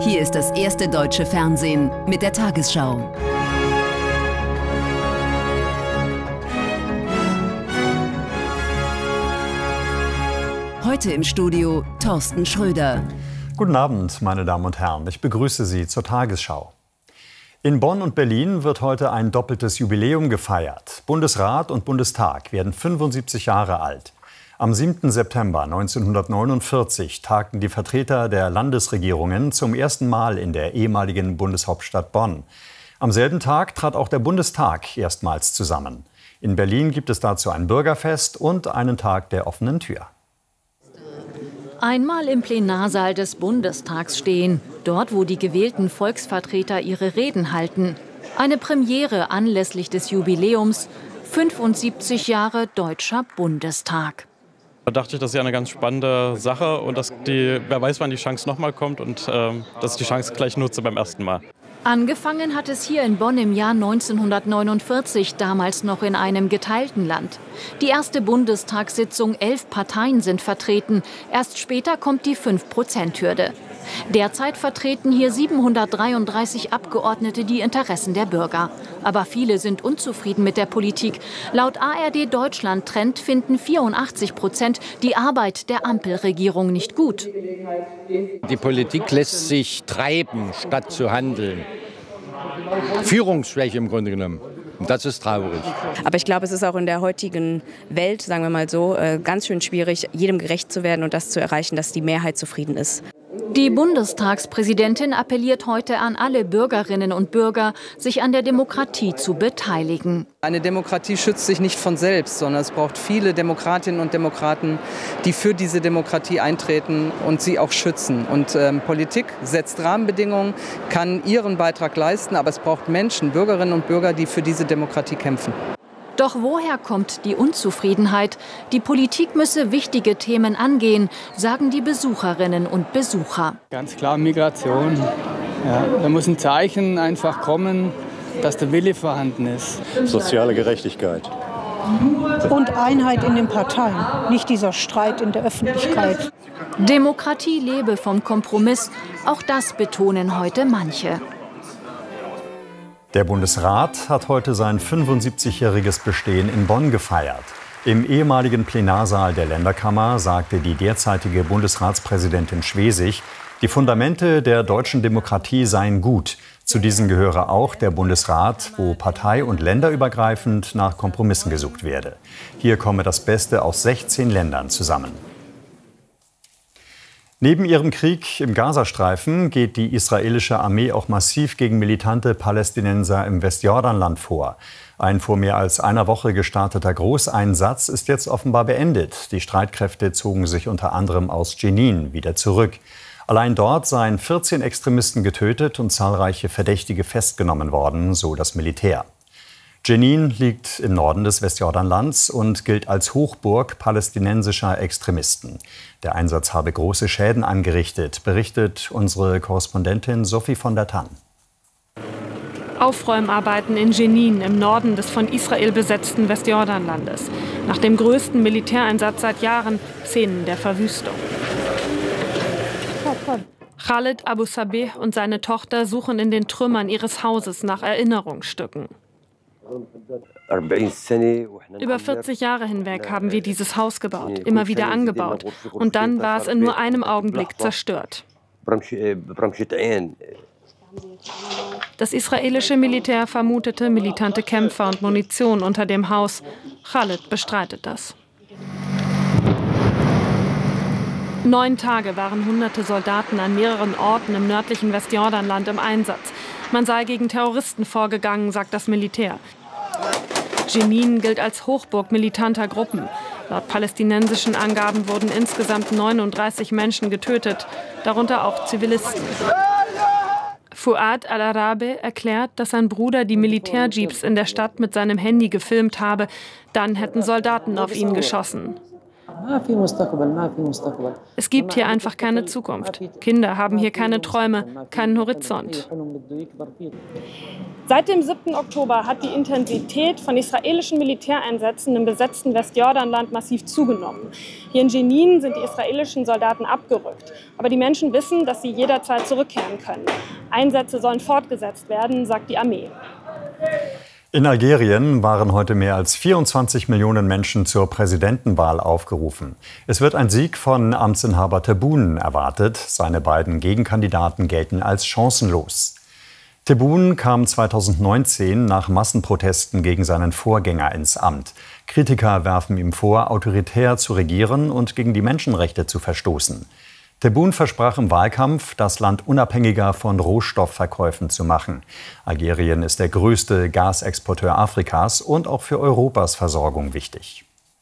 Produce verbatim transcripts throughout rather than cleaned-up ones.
Hier ist das erste deutsche Fernsehen mit der Tagesschau. Heute im Studio Thorsten Schröder. Guten Abend, meine Damen und Herren. Ich begrüße Sie zur Tagesschau. In Bonn und Berlin wird heute ein doppeltes Jubiläum gefeiert. Bundesrat und Bundestag werden fünfundsiebzig Jahre alt. Am siebten September neunzehnhundertneunundvierzig tagten die Vertreter der Landesregierungen zum ersten Mal in der ehemaligen Bundeshauptstadt Bonn. Am selben Tag trat auch der Bundestag erstmals zusammen. In Berlin gibt es dazu ein Bürgerfest und einen Tag der offenen Tür. Einmal im Plenarsaal des Bundestags stehen, dort, wo die gewählten Volksvertreter ihre Reden halten. Eine Premiere anlässlich des Jubiläums, fünfundsiebzig Jahre Deutscher Bundestag. Da dachte ich, das ist ja eine ganz spannende Sache und dass die, wer weiß, wann die Chance nochmal kommt und ähm, dass ich die Chance gleich nutze beim ersten Mal. Angefangen hat es hier in Bonn im Jahr neunzehnhundertneunundvierzig, damals noch in einem geteilten Land. Die erste Bundestagssitzung, elf Parteien sind vertreten. Erst später kommt die fünf Prozent Hürde. Derzeit vertreten hier siebenhundertdreiunddreißig Abgeordnete die Interessen der Bürger. Aber viele sind unzufrieden mit der Politik. Laut A R D Deutschland Trend finden vierundachtzig Prozent die Arbeit der Ampelregierung nicht gut. Die Politik lässt sich treiben, statt zu handeln. Führungsschwäche im Grunde genommen. Und das ist traurig. Aber ich glaube, es ist auch in der heutigen Welt, sagen wir mal so, ganz schön schwierig, jedem gerecht zu werden und das zu erreichen, dass die Mehrheit zufrieden ist. Die Bundestagspräsidentin appelliert heute an alle Bürgerinnen und Bürger, sich an der Demokratie zu beteiligen. Eine Demokratie schützt sich nicht von selbst, sondern es braucht viele Demokratinnen und Demokraten, die für diese Demokratie eintreten und sie auch schützen. Und ähm, Politik setzt Rahmenbedingungen, kann ihren Beitrag leisten, aber es braucht Menschen, Bürgerinnen und Bürger, die für diese Demokratie kämpfen. Doch woher kommt die Unzufriedenheit? Die Politik müsse wichtige Themen angehen, sagen die Besucherinnen und Besucher. Ganz klar Migration. Ja, da muss ein Zeichen einfach kommen, dass der Wille vorhanden ist. Soziale Gerechtigkeit. Und Einheit in den Parteien, nicht dieser Streit in der Öffentlichkeit. Demokratie lebe vom Kompromiss, auch das betonen heute manche. Der Bundesrat hat heute sein fünfundsiebzigjähriges Bestehen in Bonn gefeiert. Im ehemaligen Plenarsaal der Länderkammer sagte die derzeitige Bundesratspräsidentin Schwesig, die Fundamente der deutschen Demokratie seien gut. Zu diesen gehöre auch der Bundesrat, wo partei- und länderübergreifend nach Kompromissen gesucht werde. Hier komme das Beste aus sechzehn Ländern zusammen. Neben ihrem Krieg im Gazastreifen geht die israelische Armee auch massiv gegen militante Palästinenser im Westjordanland vor. Ein vor mehr als einer Woche gestarteter Großeinsatz ist jetzt offenbar beendet. Die Streitkräfte zogen sich unter anderem aus Jenin wieder zurück. Allein dort seien vierzehn Extremisten getötet und zahlreiche Verdächtige festgenommen worden, so das Militär. Jenin liegt im Norden des Westjordanlands und gilt als Hochburg palästinensischer Extremisten. Der Einsatz habe große Schäden angerichtet, berichtet unsere Korrespondentin Sophie von der Tann. Aufräumarbeiten in Jenin im Norden des von Israel besetzten Westjordanlandes. Nach dem größten Militäreinsatz seit Jahren Szenen der Verwüstung. Khaled Abu Sabeh und seine Tochter suchen in den Trümmern ihres Hauses nach Erinnerungsstücken. Über vierzig Jahre hinweg haben wir dieses Haus gebaut, immer wieder angebaut. Und dann war es in nur einem Augenblick zerstört. Das israelische Militär vermutete militante Kämpfer und Munition unter dem Haus. Khaled bestreitet das. Neun Tage waren hunderte Soldaten an mehreren Orten im nördlichen Westjordanland im Einsatz. Man sei gegen Terroristen vorgegangen, sagt das Militär. Jenin gilt als Hochburg militanter Gruppen. Laut palästinensischen Angaben wurden insgesamt neununddreißig Menschen getötet, darunter auch Zivilisten. Fuad al-Arabe erklärt, dass sein Bruder die Militärjeeps in der Stadt mit seinem Handy gefilmt habe. Dann hätten Soldaten auf ihn geschossen. Es gibt hier einfach keine Zukunft. Kinder haben hier keine Träume, keinen Horizont. Seit dem siebten Oktober hat die Intensität von israelischen Militäreinsätzen im besetzten Westjordanland massiv zugenommen. Hier in Jenin sind die israelischen Soldaten abgerückt. Aber die Menschen wissen, dass sie jederzeit zurückkehren können. Einsätze sollen fortgesetzt werden, sagt die Armee. In Algerien waren heute mehr als vierundzwanzig Millionen Menschen zur Präsidentenwahl aufgerufen. Es wird ein Sieg von Amtsinhaber Tebboune erwartet. Seine beiden Gegenkandidaten gelten als chancenlos. Tebboune kam zweitausendneunzehn nach Massenprotesten gegen seinen Vorgänger ins Amt. Kritiker werfen ihm vor, autoritär zu regieren und gegen die Menschenrechte zu verstoßen. Tebboune versprach im Wahlkampf, das Land unabhängiger von Rohstoffverkäufen zu machen. Algerien ist der größte Gasexporteur Afrikas und auch für Europas Versorgung wichtig.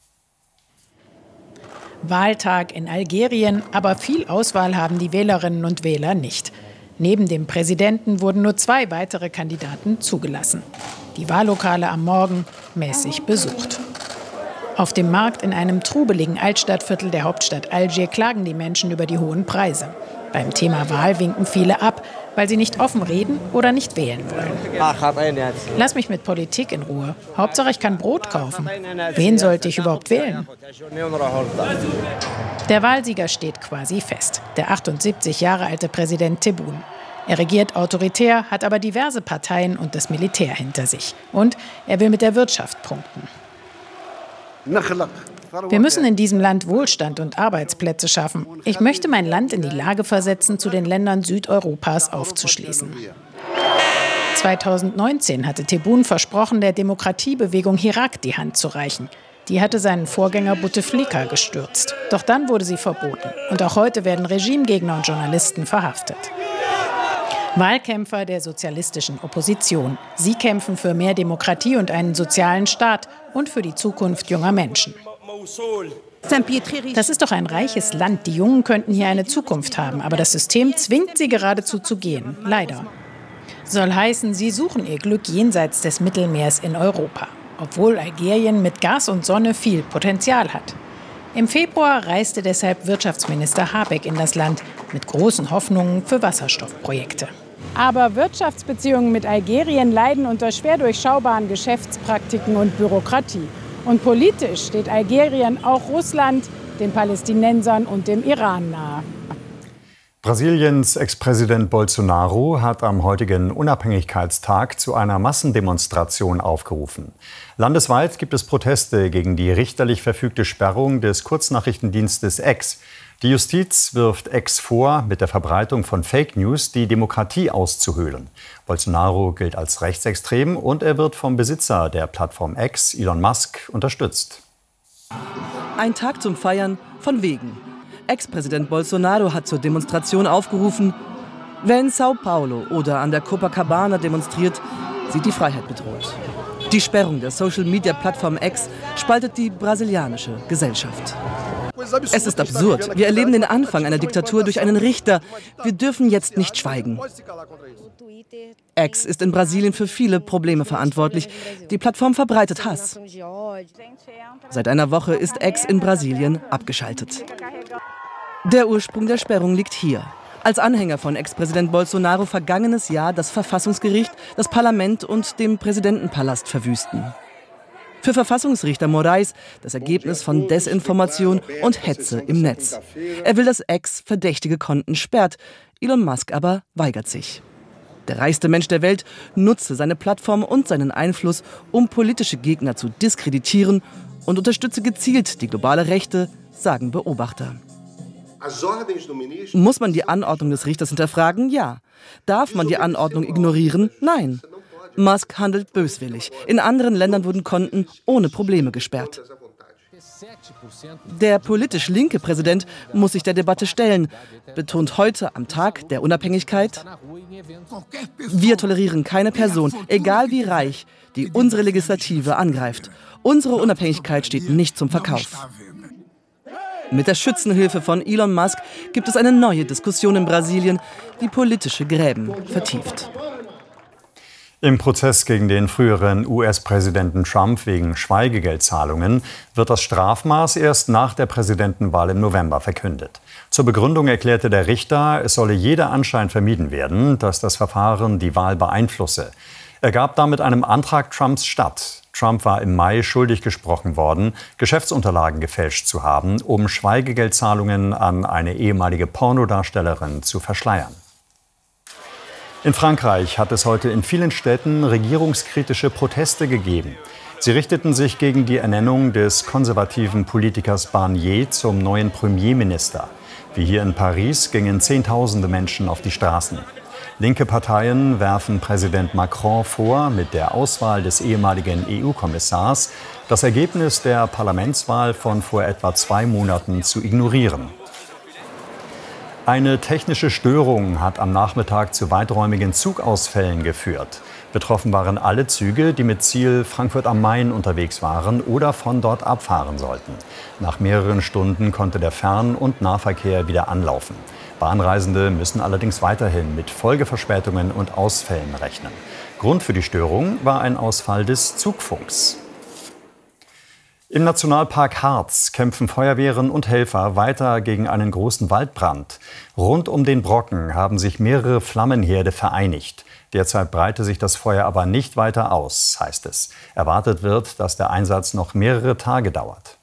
Wahltag in Algerien, aber viel Auswahl haben die Wählerinnen und Wähler nicht. Neben dem Präsidenten wurden nur zwei weitere Kandidaten zugelassen. Die Wahllokale am Morgen mäßig besucht. Auf dem Markt in einem trubeligen Altstadtviertel der Hauptstadt Algier klagen die Menschen über die hohen Preise. Beim Thema Wahl winken viele ab, weil sie nicht offen reden oder nicht wählen wollen. Lass mich mit Politik in Ruhe. Hauptsache, ich kann Brot kaufen. Wen sollte ich überhaupt wählen? Der Wahlsieger steht quasi fest. Der achtundsiebzig Jahre alte Präsident Tebboune. Er regiert autoritär, hat aber diverse Parteien und das Militär hinter sich. Und er will mit der Wirtschaft punkten. Wir müssen in diesem Land Wohlstand und Arbeitsplätze schaffen. Ich möchte mein Land in die Lage versetzen, zu den Ländern Südeuropas aufzuschließen. zweitausendneunzehn hatte Tebboune versprochen, der Demokratiebewegung Hirak die Hand zu reichen. Die hatte seinen Vorgänger Bouteflika gestürzt. Doch dann wurde sie verboten. Und auch heute werden Regimegegner und Journalisten verhaftet. Wahlkämpfer der sozialistischen Opposition. Sie kämpfen für mehr Demokratie und einen sozialen Staat und für die Zukunft junger Menschen. Das ist doch ein reiches Land. Die Jungen könnten hier eine Zukunft haben. Aber das System zwingt sie geradezu zu gehen. Leider. Soll heißen, sie suchen ihr Glück jenseits des Mittelmeers in Europa. Obwohl Algerien mit Gas und Sonne viel Potenzial hat. Im Februar reiste deshalb Wirtschaftsminister Habeck in das Land mit großen Hoffnungen für Wasserstoffprojekte. Aber Wirtschaftsbeziehungen mit Algerien leiden unter schwer durchschaubaren Geschäftspraktiken und Bürokratie. Und politisch steht Algerien auch Russland, den Palästinensern und dem Iran nahe. Brasiliens Ex-Präsident Bolsonaro hat am heutigen Unabhängigkeitstag zu einer Massendemonstration aufgerufen. Landesweit gibt es Proteste gegen die richterlich verfügte Sperrung des Kurznachrichtendienstes X. Die Justiz wirft X vor, mit der Verbreitung von Fake News die Demokratie auszuhöhlen. Bolsonaro gilt als rechtsextrem und er wird vom Besitzer der Plattform X, Elon Musk, unterstützt. Ein Tag zum Feiern von wegen. Ex-Präsident Bolsonaro hat zur Demonstration aufgerufen. Wer in Sao Paulo oder an der Copacabana demonstriert, sieht die Freiheit bedroht. Die Sperrung der Social-Media-Plattform X spaltet die brasilianische Gesellschaft. Es ist absurd. Wir erleben den Anfang einer Diktatur durch einen Richter. Wir dürfen jetzt nicht schweigen. X ist in Brasilien für viele Probleme verantwortlich. Die Plattform verbreitet Hass. Seit einer Woche ist X in Brasilien abgeschaltet. Der Ursprung der Sperrung liegt hier. Als Anhänger von Ex-Präsident Bolsonaro vergangenes Jahr das Verfassungsgericht, das Parlament und den Präsidentenpalast verwüsten. Für Verfassungsrichter Moraes das Ergebnis von Desinformation und Hetze im Netz. Er will, dass X verdächtige Konten sperrt. Elon Musk aber weigert sich. Der reichste Mensch der Welt nutze seine Plattform und seinen Einfluss, um politische Gegner zu diskreditieren und unterstütze gezielt die globale Rechte, sagen Beobachter. Muss man die Anordnung des Richters hinterfragen? Ja. Darf man die Anordnung ignorieren? Nein. Musk handelt böswillig. In anderen Ländern wurden Konten ohne Probleme gesperrt. Der politisch linke Präsident muss sich der Debatte stellen, betont heute am Tag der Unabhängigkeit: Wir tolerieren keine Person, egal wie reich, die unsere Legislative angreift. Unsere Unabhängigkeit steht nicht zum Verkauf. Mit der Schützenhilfe von Elon Musk gibt es eine neue Diskussion in Brasilien, die politische Gräben vertieft. Im Prozess gegen den früheren U S-Präsidenten Trump wegen Schweigegeldzahlungen wird das Strafmaß erst nach der Präsidentenwahl im November verkündet. Zur Begründung erklärte der Richter, es solle jeder Anschein vermieden werden, dass das Verfahren die Wahl beeinflusse. Er gab damit einem Antrag Trumps statt. Trump war im Mai schuldig gesprochen worden, Geschäftsunterlagen gefälscht zu haben, um Schweigegeldzahlungen an eine ehemalige Pornodarstellerin zu verschleiern. In Frankreich hat es heute in vielen Städten regierungskritische Proteste gegeben. Sie richteten sich gegen die Ernennung des konservativen Politikers Barnier zum neuen Premierminister. Wie hier in Paris gingen Zehntausende Menschen auf die Straßen. Linke Parteien werfen Präsident Macron vor, mit der Auswahl des ehemaligen E U-Kommissars das Ergebnis der Parlamentswahl von vor etwa zwei Monaten zu ignorieren. Eine technische Störung hat am Nachmittag zu weiträumigen Zugausfällen geführt. Betroffen waren alle Züge, die mit Ziel Frankfurt am Main unterwegs waren oder von dort abfahren sollten. Nach mehreren Stunden konnte der Fern- und Nahverkehr wieder anlaufen. Bahnreisende müssen allerdings weiterhin mit Folgeverspätungen und Ausfällen rechnen. Grund für die Störung war ein Ausfall des Zugfunks. Im Nationalpark Harz kämpfen Feuerwehren und Helfer weiter gegen einen großen Waldbrand. Rund um den Brocken haben sich mehrere Flammenherde vereinigt. Derzeit breite sich das Feuer aber nicht weiter aus, heißt es. Erwartet wird, dass der Einsatz noch mehrere Tage dauert.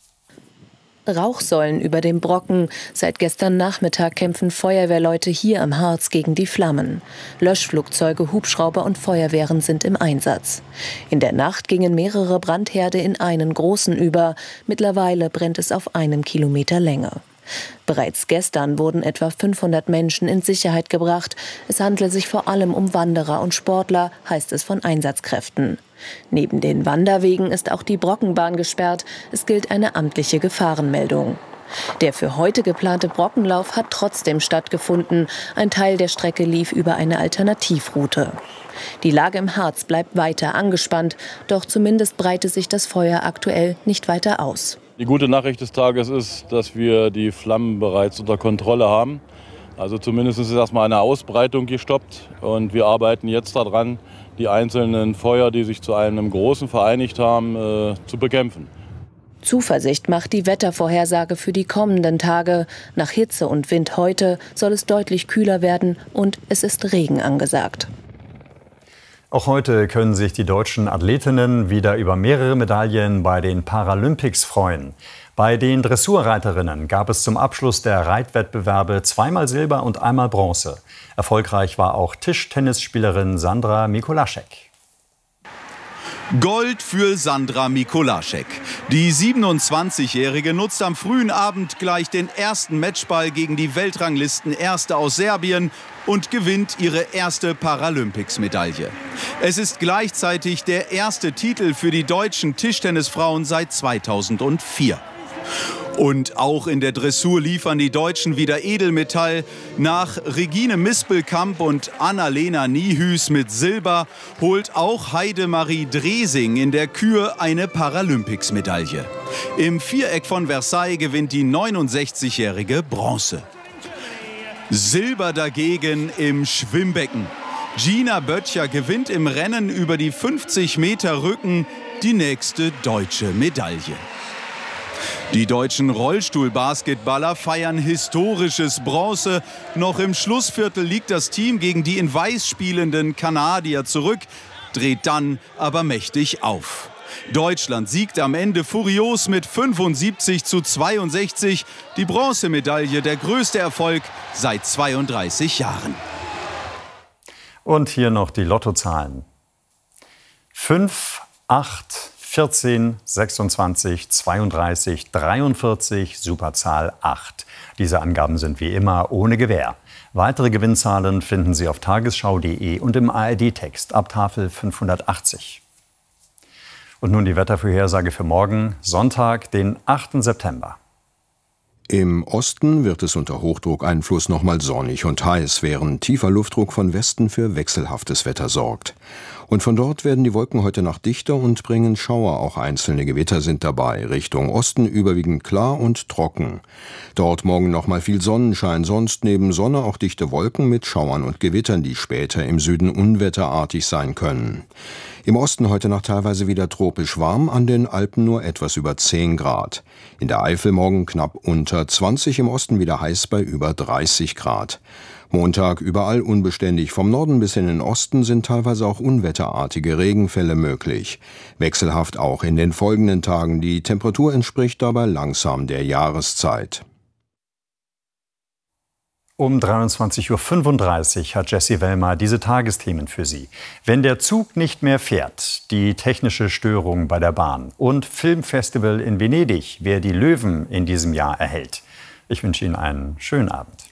Rauchsäulen über dem Brocken. Seit gestern Nachmittag kämpfen Feuerwehrleute hier am Harz gegen die Flammen. Löschflugzeuge, Hubschrauber und Feuerwehren sind im Einsatz. In der Nacht gingen mehrere Brandherde in einen großen über. Mittlerweile brennt es auf einem Kilometer Länge. Bereits gestern wurden etwa fünfhundert Menschen in Sicherheit gebracht. Es handle sich vor allem um Wanderer und Sportler, heißt es von Einsatzkräften. Neben den Wanderwegen ist auch die Brockenbahn gesperrt. Es gilt eine amtliche Gefahrenmeldung. Der für heute geplante Brockenlauf hat trotzdem stattgefunden. Ein Teil der Strecke lief über eine Alternativroute. Die Lage im Harz bleibt weiter angespannt, doch zumindest breitet sich das Feuer aktuell nicht weiter aus. Die gute Nachricht des Tages ist, dass wir die Flammen bereits unter Kontrolle haben. Also zumindest ist erstmal eine Ausbreitung gestoppt und wir arbeiten jetzt daran, die einzelnen Feuer, die sich zu einem großen vereinigt haben, äh, zu bekämpfen. Zuversicht macht die Wettervorhersage für die kommenden Tage. Nach Hitze und Wind heute soll es deutlich kühler werden und es ist Regen angesagt. Auch heute können sich die deutschen Athletinnen wieder über mehrere Medaillen bei den Paralympics freuen. Bei den Dressurreiterinnen gab es zum Abschluss der Reitwettbewerbe zweimal Silber und einmal Bronze. Erfolgreich war auch Tischtennisspielerin Sandra Mikolaschek. Gold für Sandra Mikolaschek. Die siebenundzwanzigjährige nutzt am frühen Abend gleich den ersten Matchball gegen die Weltranglisten-Erste aus Serbien und gewinnt ihre erste Paralympics-Medaille. Es ist gleichzeitig der erste Titel für die deutschen Tischtennisfrauen seit zweitausendvier. Und auch in der Dressur liefern die Deutschen wieder Edelmetall. Nach Regine Mispelkamp und Annalena Niehüß mit Silber holt auch Heidemarie Dresing in der Kür eine Paralympics-Medaille. Im Viereck von Versailles gewinnt die neunundsechzigjährige Bronze. Silber dagegen im Schwimmbecken. Gina Böttcher gewinnt im Rennen über die fünfzig Meter Rücken die nächste deutsche Medaille. Die deutschen Rollstuhlbasketballer feiern historisches Bronze. Noch im Schlussviertel liegt das Team gegen die in Weiß spielenden Kanadier zurück, dreht dann aber mächtig auf. Deutschland siegt am Ende furios mit fünfundsiebzig zu zweiundsechzig. Die Bronzemedaille, der größte Erfolg seit zweiunddreißig Jahren. Und hier noch die Lottozahlen. fünf, acht, vierzehn, sechsundzwanzig, zweiunddreißig, dreiundvierzig, Superzahl acht. Diese Angaben sind wie immer ohne Gewähr. Weitere Gewinnzahlen finden Sie auf tagesschau punkt de und im A R D-Text ab Tafel fünfhundertachtzig. Und nun die Wettervorhersage für morgen, Sonntag, den achten September. Im Osten wird es unter Hochdruckeinfluss nochmal sonnig und heiß, während tiefer Luftdruck von Westen für wechselhaftes Wetter sorgt. Und von dort werden die Wolken heute Nacht dichter und bringen Schauer, auch einzelne Gewitter sind dabei. Richtung Osten überwiegend klar und trocken. Dort morgen nochmal viel Sonnenschein, sonst neben Sonne auch dichte Wolken mit Schauern und Gewittern, die später im Süden unwetterartig sein können. Im Osten heute Nacht teilweise wieder tropisch warm, an den Alpen nur etwas über zehn Grad. In der Eifel morgen knapp unter zwanzig, im Osten wieder heiß bei über dreißig Grad. Montag überall unbeständig. Vom Norden bis in den Osten sind teilweise auch unwetterartige Regenfälle möglich. Wechselhaft auch in den folgenden Tagen. Die Temperatur entspricht dabei langsam der Jahreszeit. Um dreiundzwanzig Uhr fünfunddreißig hat Jessie Wellmer diese Tagesthemen für Sie. Wenn der Zug nicht mehr fährt, die technische Störung bei der Bahn und Filmfestival in Venedig, wer die Löwen in diesem Jahr erhält. Ich wünsche Ihnen einen schönen Abend.